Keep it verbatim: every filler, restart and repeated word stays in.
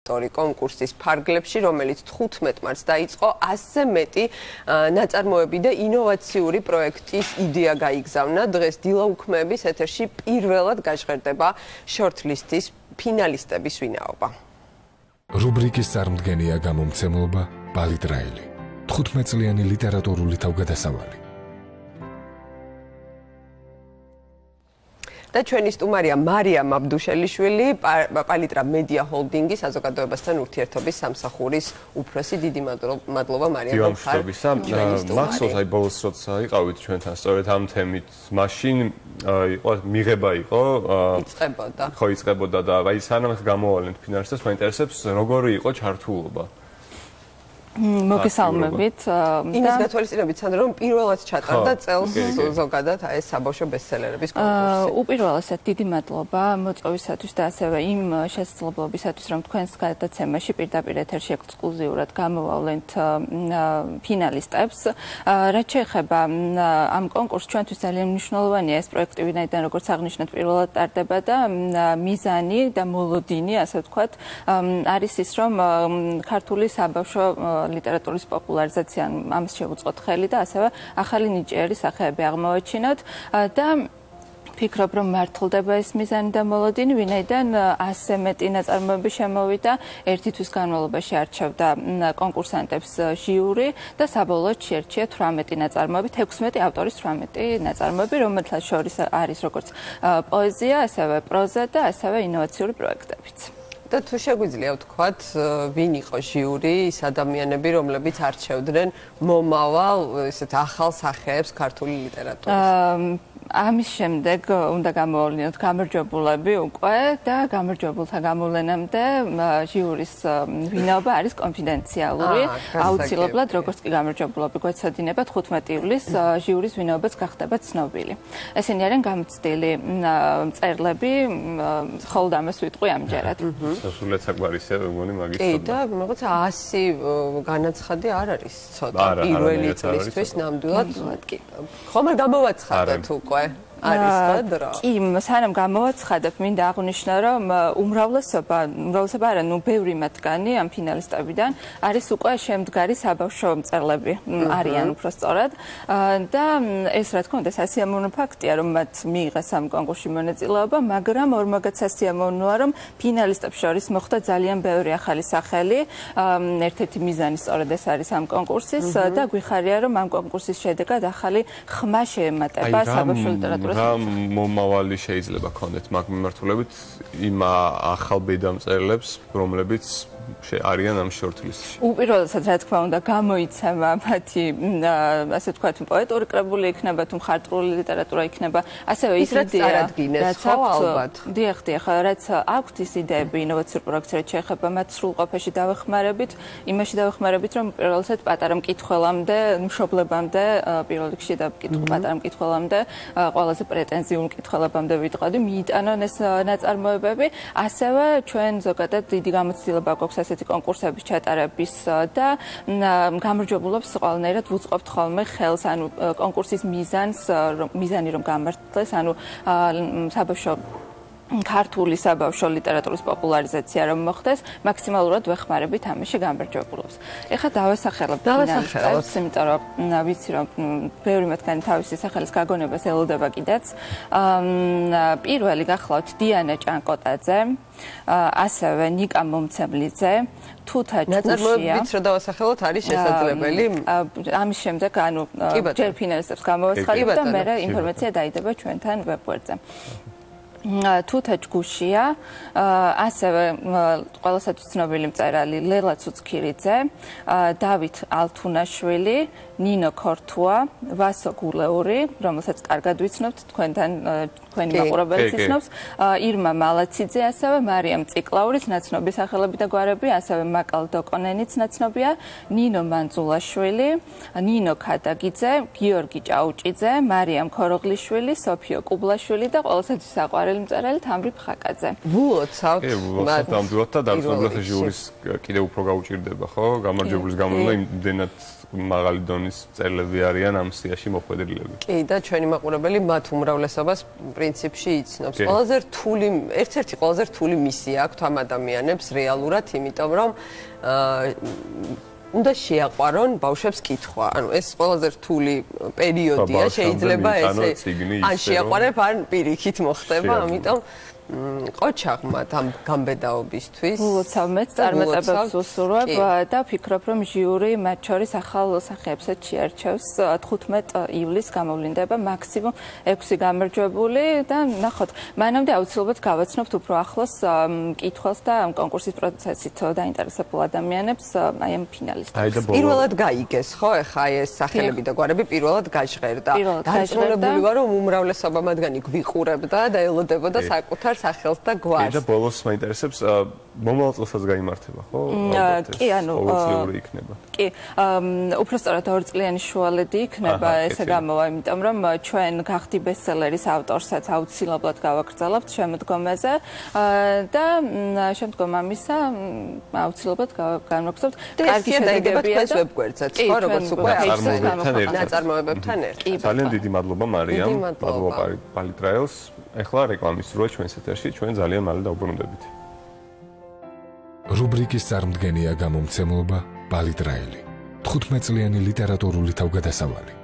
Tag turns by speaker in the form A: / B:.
A: კონკურსის ფარგლებში, რომელიც თხუთმეტ მარტს დაიწყო, ასზე მეტი ნაწარმოები და ინოვაციური პროექტის იდეა გაიგზავნა. დღეს დილა უქმეების ეთერში პირველად გაჟღერდება შორტლისტის ფინალისტების ვინაობა.
B: რუბრიკის წარმდგენია გამომცემლობა ბალიტრაელი. თხუთმეტწლიანი ლიტერატურული თავგადასავალი.
A: და ჩვენი სტუმარია მარიამ აბდუშელიშვილი, პალიტრა მედია ჰოლდინგის საზოგადოებასთან ურთიერთობის სამსახურის უფროსი. დიდი მადლობა მარიამ.
C: მახსოვს აი ბოლოს როცა იყავით ჩვენთან სწორედ ამ თემით, მაშინ იყო მიღება იყო
A: იწყებოდა.
C: ხო იწყებოდა და აი სანამ გამოვალენთ ფინალისტებს, მაინტერესებს როგორი იყო ჩართულობა.
D: მოგესალმებით.
A: იმის გათვალისწინებით სანდრო, რომ პირველად ჩატარდა წელს ზოგადად ეს საბავშვო ბესტსელერების კონკურსი.
D: უპირველესად დიდი მადლობა მოწვევისათვის და ასევე იმ შესაძლებლობისათვის, რომ თქვენს გადაცემაში პირდაპირ ეთერში ექსკლუზიურად გამოვავლენთ ფინალისტებს. რაც შეეხება ამ კონკურსს, ჩვენთვის ძალიან მნიშვნელოვანია ეს პროექტი, ვინაიდან როგორც აღნიშნეთ, პირველად ტარდება და მიზანი და მოლოდინი, ასე ვთქვათ, არის ის, რომ ქართული საბავშვო ლიტერატურის პოპულარიზაცია ამას შევუწყოთ ხელი და ასევე ახალი ნიჭიერი სახეები აღმოვაჩინოთ და ფიქრობ, რომ მართლდება ეს მიზანი და მოლოდინი, ვინაიდან ასზე მეტი ნაწარმოები შემოვიდა, ერთი თვის განმავლობაში არჩევდა კონკურსანტებს ჟიური და საბოლოოდ შეერჩია თვრამეტი ნაწარმოები, ექვსმეტი ავტორის თვრამეტი ნაწარმოები, რომელთაც შორის არის როგორც პოეზია, ასევე პროზა და ასევე ინოვაციური პროექტებიც.
A: და თუ შეგვიძლია ვთქვათ, ვინ იყო ჟიური, ის ადამიანები, რომლებიც არჩევდნენ მომავალ ესეთ ახალ სახეებს ქართული ლიტერატურის?
D: ამის შემდეგ უნდა გამოვავლინოთ გამარჯვებულები უკვე და გამარჯვებულთა გამოვლენამდე ჟიურის ვინაობა არის კონფიდენციალური. აუცილებლად, როგორც კი გამარჯვებულები გვეცოდინება, თხუთმეტი ივლისს ჟიურის ვინაობაც გახდება ცნობილი. ესენი არიან გამოცდილი მწერლები, მხოლოდ ამას ვიტყვი ამჯერად.
C: სულეთ საგვარისია, მეგონი მაგის.
A: კი, და რაღაცა ასი განაცხადი არ არის ცოტა პირველი წლისთვის ნამდვილად. ხომ არ გამოვაცხადოთ უკვე? არის და დრო.
D: კი, სანამ გამოვაცხადებ, მინდა აღვნიშნო, რომ უმრავლესობა, უმრავლესობა არა, ნუ ბევრი მათგანი ამ ფინალისტებიდან არის უკვე შემდგარი საბავშვო მწერლები არიან უფრო სწორად და ეს რა თქმა უნდა სასიამოვნო ფაქტია, რომ მათ მიიღეს ამ კონკურსში მონაწილეობა, მაგრამ ორმაგად სასიამოვნოა, რომ ფინალისტებს შორის მოხდა ძალიან ბევრი ახალი სახელი. ერთ-ერთი მიზანი სწორედ ეს არის ამ კონკურსის და გვიხარია, რომ ამ კონკურსის შედეგად ახალი ხმა შეემატება საბავშვო ლიტერატურის
C: რა მომავალი შეიძლება ქონდეთ მაგ მიმართულებით იმ ახალ ბედამწერლებს, რომლებიც არიან ამ შორტლისტში?
D: უპირველესად, რა თქმა უნდა, გამოიცემა მათი, ასე ვთქვათ, პოეტური კრებული იქნება, თუ მხატვრული ლიტერატურა იქნება, ასევე ის იდეა,
A: რაც ალბათ.
D: დიახ, დიახ, რაც აქვთ ის იდეები ინოვაციურ პროექტს, რაც შეეხება მათ სრულყოფაში დავეხმარებით, იმაში დავეხმარებით, რომ უპირველესად პატარა მკითხველამდე, მშობლებამდე, პირველ რიგში და პატარა მკითხველამდე, ყველაზე პრეტენზიულ მკითხველებამდე ვიტყოდი, მიიტანონ ეს ნაწარმოებები, ასევე ჩვენ ზოგადად დიდი გამოცდილება გვაქვს ასეთი კონკურსების ჩატარების და გამარჯვებულებს ყველანაირად ვუწყობთ ხოლმე ხელს, ანუ კონკურსის მიზანს, მიზანი რომ გამართლდეს, ანუ საბავშვო ქართული საბავშვო ლიტერატურის პოპულარიზაცია რომ მოხდეს, მაქსიმალურად ვეხმარებით ამაში გამარჯვებულებს. ეხლა დავესახელებ ფინალისტებს, იმიტომ რომ ვიცი რომ ბევრი მათგანი თავისი სახელის გაგონებას ელოდება კიდეც. პირველი გახლავთ დიანა ჭანკოტაძე, ასევე ნიკა მომცემლიძე, თუთა ჭუშია.
A: ნაწარმოებიც რო დავასახელოთ არის შესაძლებელი?
D: ამის შემდეგ ანუ ჯერ ფინალისტებს გამოვაცხადებ და მერე ინფორმაცია დაიდება ჩვენთან ვებგვერდზე. თუთა ჭუშია, ასევე ყველასათვის ცნობილი მწერალი ლელა ცუცქირიძე, დავით ალთუნაშვილი, ნინო ქორთუა, ვასო გულეური, რომელსაც კარგად ვიცნობთ, თქვენთან თქვენი მაყურებელიც იცნობს, ირმა მალაციძე, ასევე მარიამ ციკლაურის ნაცნობი სახელები და გვარები, ასევე მაკალ დოკონენიც ნაცნობია, ნინო მანძულაშვილი, ნინო ქადაგიძე, გიორგი ჭაუჭიძე, მარიამ ქოროღლიშვილი, სოფიო კუბლაშვილი და ყველასათვის საყვარელი მწერალი თამრი ფხაკაძე.
A: ვულოცავთ.
C: კი, ვულოცავთ ნამდვილად და დამსწრებლის ჟიურის კიდევ უფრო გაუჭირდება, ხო? გამარჯვებულის გამოვლენა იმდენად მაღალი დონის ჩვენს წერილები არიან ამ სიაში მოხვედრილები.
A: კი და ჩვენი მაყურებელი მათ უმრავლესობას პრინციპში იცნობს. ყველაზე რთული, ერთ-ერთი ყველაზე რთული მისია აქვთ ამ ადამიანებს რეალურად, იმიტომ რომ უნდა შეაყვარონ ბავშვებს კითხვა. ანუ ეს ყველაზე რთული პერიოდია, შეიძლება ესე ან შეაყვარებ, ან პირიქით მოხდება, ამიტომ ყოჩაღმა ამ გამბედაობისთვის
D: ულოცავმეც წარმატებებს უსურვებ და ვფიქრობ, რომ ჟიური მათ შორის ახალ სახეებსაც შეარჩევს. თხუთმეტ ივლისს გამოვლინდება მაქსიმუმ ექვსი გამარჯვებული და ნახოთ, მანამდე აუცილებლად გავაცნობთ უფრო ახლოს მკითხველს და ამ კონკურსის პროცესით დაინტერესებულ ადამიანებს აი ამ ფინალისტებს.
A: პირველად გაიგეს, ხო, ეხა აი ეს სახელები და გვარები პირველად გაჟღერდა. დარწმუნებული ვარ, რომ უმრავლესობა მათგანი გვიყურებდა და ელოდებოდა საკუთარ სახელს და გვარს.
C: და ბოლოს მაინტერესებს მომავალ წელსაც გაიმართება, ხო?
D: კი, ანუ
C: ყოველწლიური იქნება.
D: კი, უпростоრად ორწლიანი შუალედი იქნება, ესე გამოვა, იმიტომ რომ ჩვენ გახდი ბესტსელერის ავტორსაც აუცილებლად გავაგრძელებთ შემდგომაზე და შემდგომ ამისა აუცილებლად განვაგრძელებთ.
A: კარგი შედეგებია და ვებგვერდზეც, ხო, როგორც უკვე ნაწარმოებებთან ერთად.
C: ძალიან დიდი მადლობა მარიამ, მადლობა პალიტრაელს. ეხლა რეკლამის სრუა ჩვენს ეთერში, ჩვენ ძალიან მალე დავუბრუნდებით.
B: რუბრიკის წარმდგენია გამომცემლობა პალიტრაელი. თხუთმეტ წლიანი ლიტერატურული თავგადასავალი.